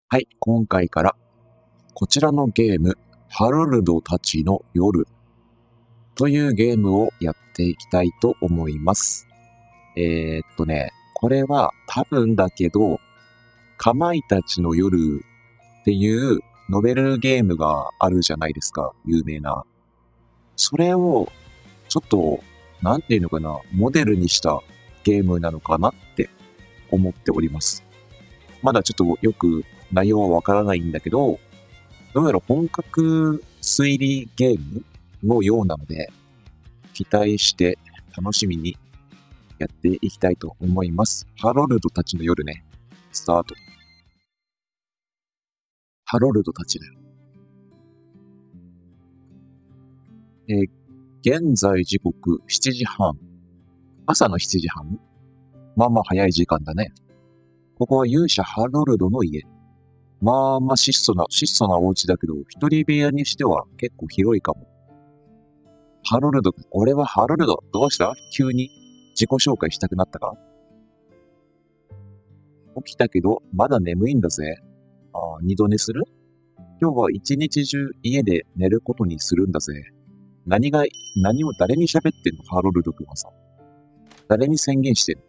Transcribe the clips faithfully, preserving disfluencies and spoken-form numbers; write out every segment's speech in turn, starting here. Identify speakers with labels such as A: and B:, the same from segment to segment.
A: はい、今回からこちらのゲーム、ハロルドたちの夜というゲームをやっていきたいと思います。えー、っとね、これは多分だけど、かまいたちの夜っていうノベルゲームがあるじゃないですか、有名な。それをちょっと、なんていうのかな、モデルにしたゲームなのかなって思っております。まだちょっとよく内容はわからないんだけど、どうやら本格推理ゲームのようなので、期待して楽しみにやっていきたいと思います。ハロルドたちの夜ね、スタート。ハロルドたちだよ。えー、現在時刻しちじはん。朝のしちじはん？まあまあ早い時間だね。ここは勇者ハロルドの家。まあまあ質素な、質素なお家だけど、一人部屋にしては結構広いかも。ハロルド、俺はハロルド。どうした？急に自己紹介したくなったか？起きたけど、まだ眠いんだぜ。ああ、二度寝する？今日は一日中家で寝ることにするんだぜ。何が、何を誰に喋ってんの？ハロルド君はさ。誰に宣言してんの？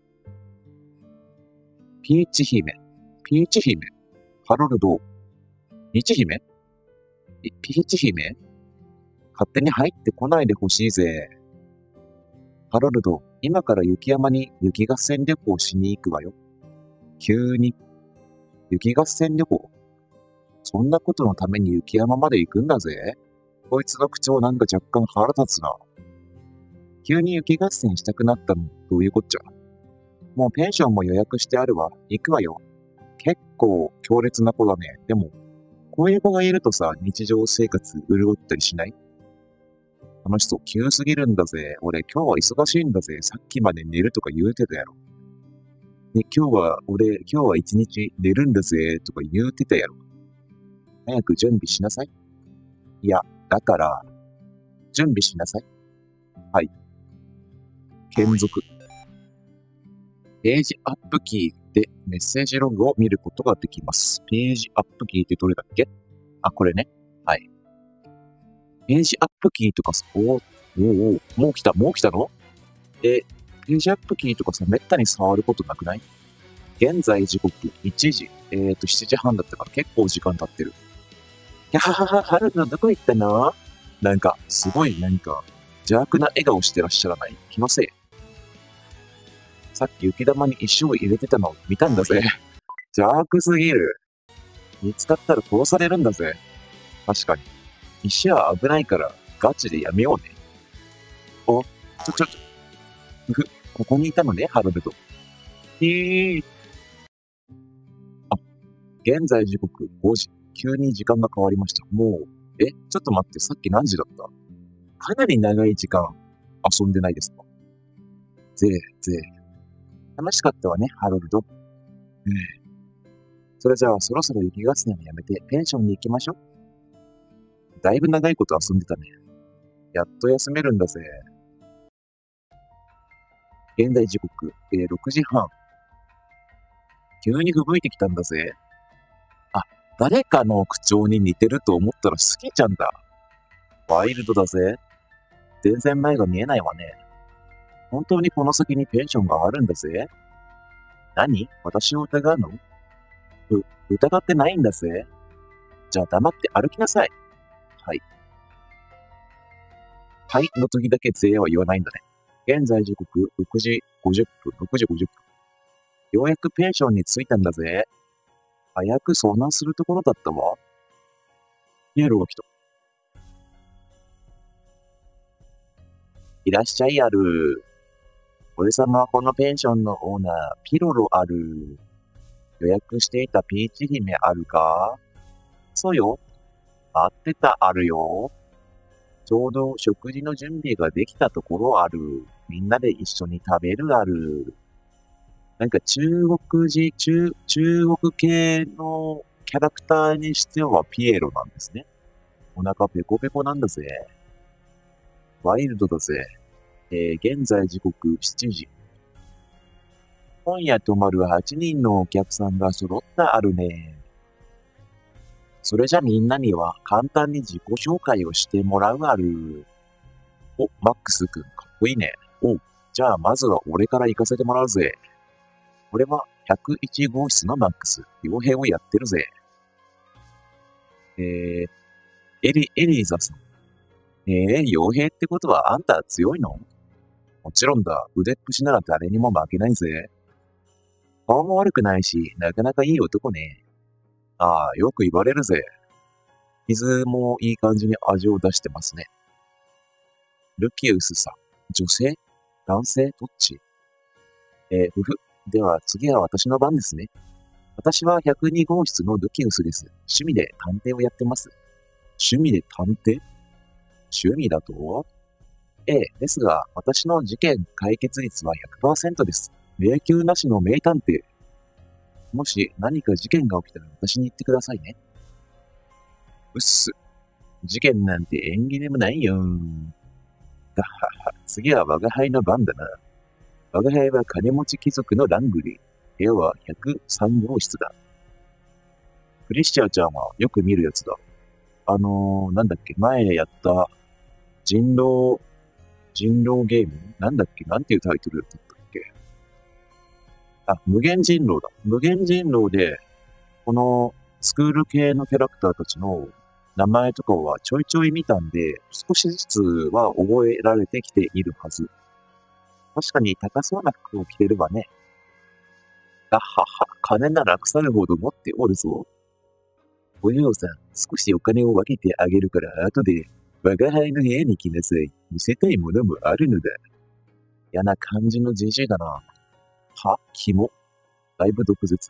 A: ピーチ姫。ピーチ姫。ハロルド。ピーチ姫？ピーチ姫？勝手に入ってこないでほしいぜ。ハロルド、今から雪山に雪合戦旅行しに行くわよ。急に。雪合戦旅行？そんなことのために雪山まで行くんだぜ。こいつの口調なんか若干腹立つな。急に雪合戦したくなったの、どういうこっちゃ。もうペンションも予約してあるわ。行くわよ。結構強烈な子だね。でも、こういう子がいるとさ、日常生活潤ったりしない？楽しそう。急すぎるんだぜ。俺今日は忙しいんだぜ。さっきまで寝るとか言うてたやろ。ね、今日は、俺、今日は一日寝るんだぜ。とか言うてたやろ。早く準備しなさい。いや、だから、準備しなさい。はい。継続。ページアップキーでメッセージログを見ることができます。ページアップキーってどれだっけ？あ、これね。はい。ページアップキーとかさ、おお、おお、もう来た、もう来たの？え、ページアップキーとかさ、めったに触ることなくない？現在時刻いちじ、えーと、しちじはんだったから結構時間経ってる。やははは、ハルドどこ行ったの？なんか、すごいなんか、邪悪な笑顔してらっしゃらない？気のせい。さっき雪玉に石を入れてたのを見たんだぜ。邪悪すぎる。見つかったら殺されるんだぜ。確かに。石は危ないからガチでやめようね。お、ちょちょちょ。ふ、ここにいたのね、ハロルド。へー。あ、現在時刻ごじ。急に時間が変わりました。もう、え、ちょっと待って、さっき何時だった？かなり長い時間遊んでないですか？ぜえ、ぜえ。楽しかったわね、ハロルド。ええ。それじゃあ、そろそろ雪合戦をやめてペンションに行きましょう。だいぶ長いこと遊んでたね。やっと休めるんだぜ。現在時刻、えー、ろくじはん。急に吹雪いてきたんだぜ。あ、誰かの口調に似てると思ったらスキちゃんだ。ワイルドだぜ。全然前が見えないわね。本当にこの先にペンションがあるんだぜ。何？私を疑うの？う、疑ってないんだぜ。じゃあ黙って歩きなさい。はい。はいの時だけぜは言わないんだね。現在時刻ろくじごじゅっぷん、ろくじごじゅっぷん。ようやくペンションに着いたんだぜ。早く遭難するところだったわ。ピエロが来た。いらっしゃいある。俺様はこのペンションのオーナー、ピロロある。予約していたピーチ姫あるか？そうよ。待ってたあるよ。ちょうど食事の準備ができたところある。みんなで一緒に食べるある。なんか中国人、中、中国系のキャラクターにしてはピエロなんですね。お腹ペコペコなんだぜ。ワイルドだぜ。えー、現在時刻しちじ。今夜泊まるはちにんのお客さんが揃ったあるね。 それじゃみんなには簡単に自己紹介をしてもらうある。お、マックスくん、かっこいいね。お、じゃあまずは俺から行かせてもらうぜ。俺はひゃくいち号室のマックス、傭兵をやってるぜ。えー、エリ、エリーザさん。えー、傭兵ってことはあんた強いの？もちろんだ、腕っぷしなら誰にも負けないぜ。顔も悪くないし、なかなかいい男ね。ああ、よく言われるぜ。傷もいい感じに味を出してますね。ルキウスさん。女性？男性？どっち？えー、ふふ。では次は私の番ですね。私はひゃくに号室のルキウスです。趣味で探偵をやってます。趣味で探偵？趣味だと？ええ、ですが、私の事件解決率は ひゃくパーセント です。迷宮なしの名探偵。もし何か事件が起きたら私に言ってくださいね。うっす。事件なんて縁起でもないよ。だはは、次は我が輩の番だな。我が輩は金持ち貴族のラングリー。部屋はひゃくさん号室だ。クリスチャーちゃんはよく見るやつだ。あのー、なんだっけ、前やった人狼、人狼ゲームなんだっけ、なんていうタイトルだったっけ。あ、無限人狼だ。無限人狼で、このスクール系のキャラクターたちの名前とかはちょいちょい見たんで、少しずつは覚えられてきているはず。確かに高そうな服を着てるわね。あはは、金なら腐るほど持っておるぞ。お嬢さん、少しお金を分けてあげるから後で我が輩の部屋に来なさい。見せたいものもあるのだ。嫌な感じのじじいだな。は？キモ。だいぶ毒舌。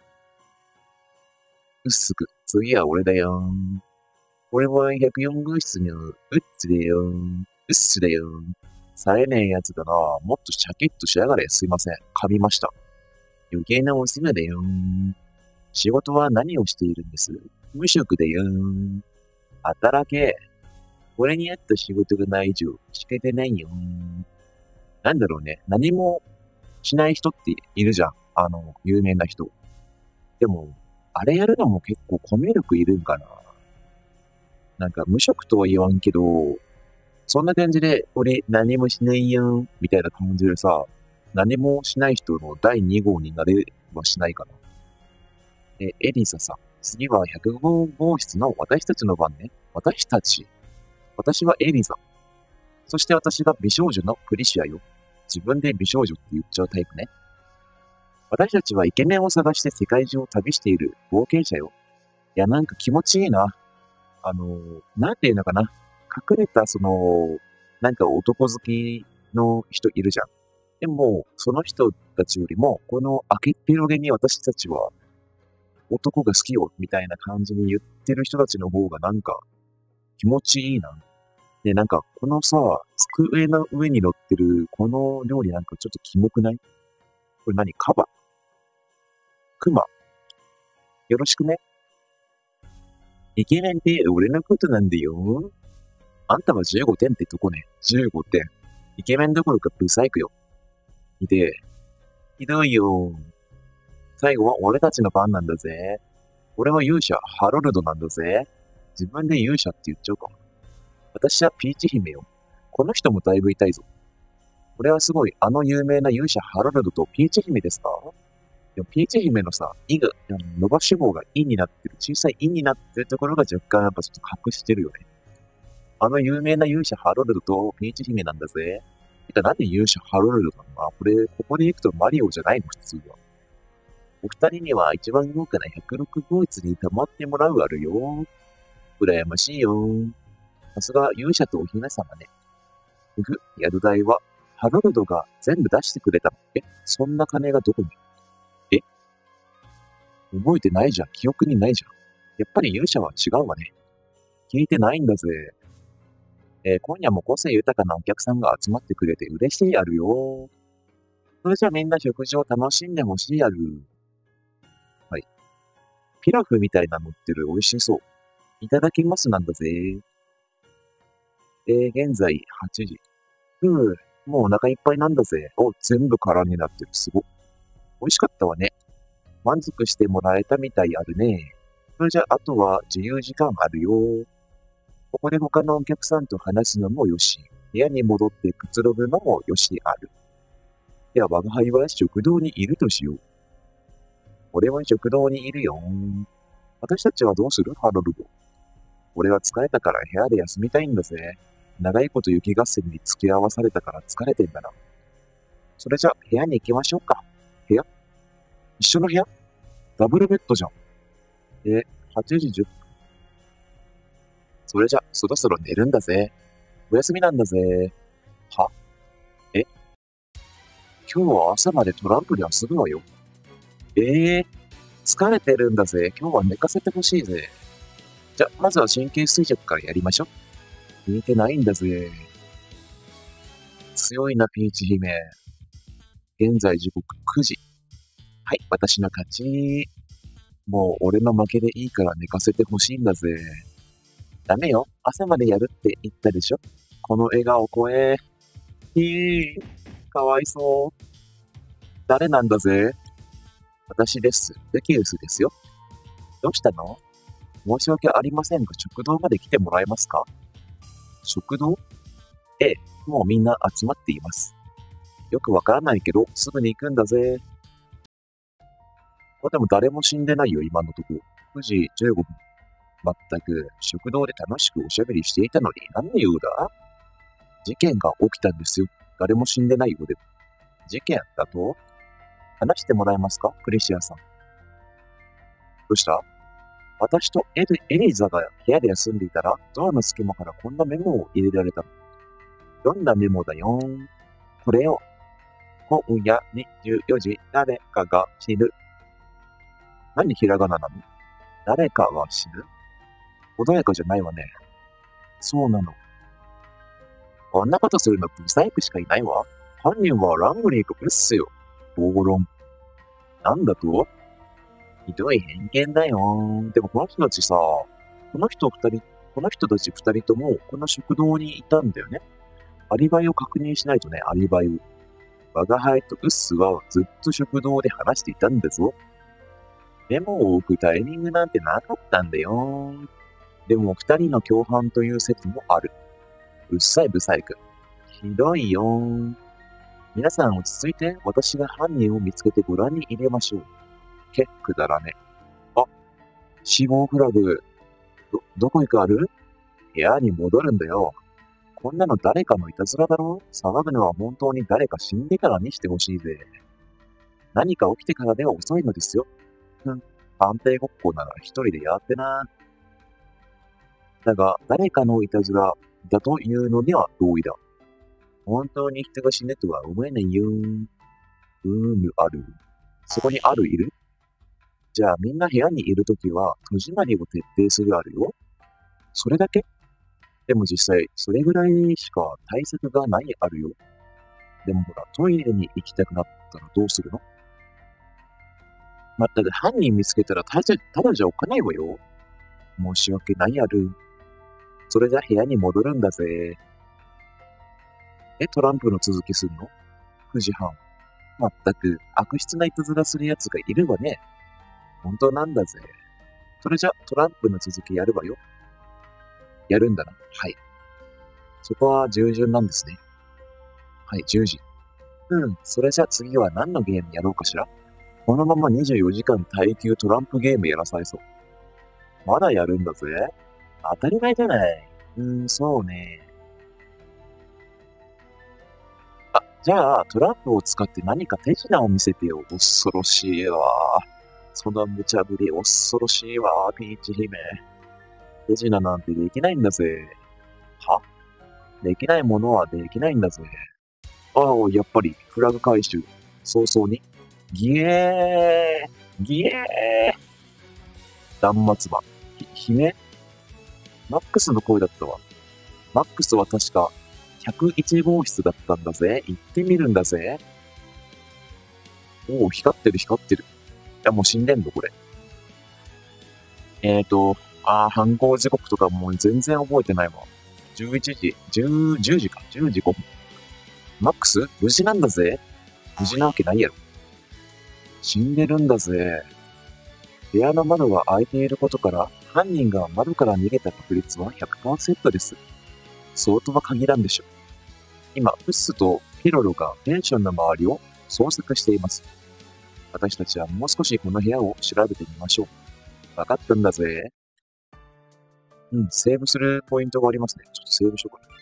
A: うっすく、次は俺だよ。俺はひゃくよん号室のうっつだよ。うっすだよ。冴えねえやつだな。もっとシャキッとしやがれ。すいません。噛みました。余計なお世話だよ。仕事は何をしているんです？無職だよ。働け。俺に合った仕事がない以上、仕方ないよ。なんだろうね。何もしない人っているじゃん。あの、有名な人。でも、あれやるのも結構コミュ力いるんかな。なんか無職とは言わんけど、そんな感じで、俺何もしないよ、みたいな感じでさ、何もしない人のだいに号になれはしないかな。え、エリサさん。次はひゃくご号室の私たちの番ね。私たち。私はエリサ。そして私が美少女のクリシアよ。自分で美少女って言っちゃうタイプね。私たちはイケメンを探して世界中を旅している冒険者よ。いや、なんか気持ちいいな。あのー、なんていうのかな。隠れた、その、なんか男好きの人いるじゃん。でも、その人たちよりも、この明けっぴろげに私たちは男が好きよ、みたいな感じに言ってる人たちの方がなんか気持ちいいな。で、なんか、このさ、机の上に乗ってるこの料理なんかちょっとキモくない？これ何？カバ？クマ？よろしくね。イケメンって俺のことなんだよ。あんたはじゅうごてんってとこね。じゅうごてん。イケメンどころかブサイクよ。ひでえ。ひどいよ。最後は俺たちの番なんだぜ。俺は勇者、ハロルドなんだぜ。自分で勇者って言っちゃうか。私はピーチ姫よ。この人もだいぶ痛いぞ。これはすごい、あの有名な勇者ハロルドとピーチ姫ですか？でもピーチ姫のさ、いが、伸ばし棒がイになってる、小さいイになってるところが若干やっぱちょっと隠してるよね。あの有名な勇者ハロルドとピーチ姫なんだぜ。てかなんで勇者ハロルドなの？あ、これ、ここで行くとマリオじゃないの普通は。お二人には一番豪華なひゃくろく号室に泊まってもらうあるよ。羨ましいよ。さすが勇者とお姫様ね。ふふ、宿代は、ハロルドが全部出してくれたの。え、そんな金がどこに？え、覚えてないじゃん。記憶にないじゃん。やっぱり勇者は違うわね。聞いてないんだぜ。えー今夜も個性豊かなお客さんが集まってくれて嬉しいあるよ。それじゃあみんな食事を楽しんでほしいある。はい。ピラフみたいなのってる美味しそう。いただきますなんだぜ。えー、現在はちじ。ふう、もうお腹いっぱいなんだぜ。お、全部空になってる。すご。美味しかったわね。満足してもらえたみたいあるね。 それじゃあとは自由時間あるよ。ここで他のお客さんと話すのもよし、部屋に戻ってくつろぐのもよしある。いや、我が輩は食堂にいるとしよう。俺は食堂にいるよ。私たちはどうするハロルド。俺は疲れたから部屋で休みたいんだぜ。長いこと雪合戦に付き合わされたから疲れてんだな。それじゃ部屋に行きましょうか。部屋一緒の部屋ダブルベッドじゃん。え、はちじじゅっぷん。それじゃ、そろそろ寝るんだぜ。お休みなんだぜ。はえ今日は朝までトランプで遊ぶわよ。ええー、疲れてるんだぜ。今日は寝かせてほしいぜ。じゃ、まずは神経衰弱からやりましょう。寝てないんだぜ。強いな、ピーチ姫。現在時刻くじ。はい、私の勝ち。もう俺の負けでいいから寝かせてほしいんだぜ。ダメよ。朝までやるって言ったでしょ。この笑顔怖え。ひー、かわいそう。誰なんだぜ。私です。ベキウスですよ。どうしたの？申し訳ありませんが、食堂まで来てもらえますか？食堂？ええ、もうみんな集まっています。よくわからないけど、すぐに行くんだぜ。あ、でも誰も死んでないよ、今のとこ。くじじゅうごふん。まったく、食堂で楽しくおしゃべりしていたのに、何の用だ？事件が起きたんですよ。誰も死んでないようで。事件だと？話してもらえますか？クリシアさん。どうした？私とエリエリザが部屋で休んでいたら、ドアの隙間からこんなメモを入れられたの。読んだメモだよ。これよ。今夜にじゅうよじ、誰かが死ぬ。何ひらがななの？誰かが死ぬ？穏やかじゃないわね。そうなの。こんなことするのブサイクしかいないわ。犯人はラングリーかうっすよ。暴論。なんだと？ひどい偏見だよ。でもこの人たちさ、この人二人、この人たち二人ともこの食堂にいたんだよね。アリバイを確認しないとね、アリバイを。我が輩とウッスはずっと食堂で話していたんだぞ。メモを置くタイミングなんてなかったんだよ。でも二人の共犯という説もある。うっさいブサイク。ひどいよ。皆さん落ち着いて、私が犯人を見つけてご覧に入れましょう。け、くだらね。あ、死亡フラグ。ど、どこ行くある？部屋に戻るんだよ。こんなの誰かのいたずらだろ？騒ぐのは本当に誰か死んでからにしてほしいぜ。何か起きてからでは遅いのですよ。ふん、探偵ごっこなら一人でやってな。だが、誰かのいたずらだというのには同意だ。本当に人が死ぬとは思えないよ。うーむ、ある。そこにあるいる？じゃあみんな部屋にいるときは戸締まりを徹底するあるよ。それだけ？でも実際、それぐらいしか対策がないあるよ。でもほら、トイレに行きたくなったらどうするの？まったく犯人見つけたらただじゃ、ただじゃおかないわよ。申し訳ないある。それじゃ部屋に戻るんだぜ。え、トランプの続きすんの？ く 時半。まったく悪質ないたずらする奴がいるわね。本当なんだぜ。それじゃトランプの続きやるわよ。やるんだな。はい。そこは従順なんですね。はい、じゅうじ。うん、それじゃ次は何のゲームやろうかしら。このままにじゅうよじかん耐久トランプゲームやらされそう。まだやるんだぜ。当たり前じゃない。うーん、そうね。あ、じゃあトランプを使って何か手品を見せてよ。恐ろしいわ。その無茶ぶり恐ろしいわ、ピーチ姫。手品なんてできないんだぜ。は？できないものはできないんだぜ。ああ、やっぱり、フラグ回収。早々に。ギエーギエー断末魔。ひ、姫？マックスの声だったわ。マックスは確か、ひゃくいち号室だったんだぜ。行ってみるんだぜ。おお、光ってる光ってる。いや、もう死んでんのこれ。えーと、あー、犯行時刻とかもう全然覚えてないわ。じゅういちじ、じゅう、じゅうじか。じゅうじごふん。マックス無事なんだぜ。無事なわけないやろ。死んでるんだぜ。 部屋の窓が開いていることから、犯人が窓から逃げた確率は ひゃくパーセント です。そうとは限らんでしょう。今、ウッスとピロロがペンションの周りを捜索しています。私たちはもう少しこの部屋を調べてみましょう。わかったんだぜ。うん、セーブするポイントがありますね。ちょっとセーブしようかな。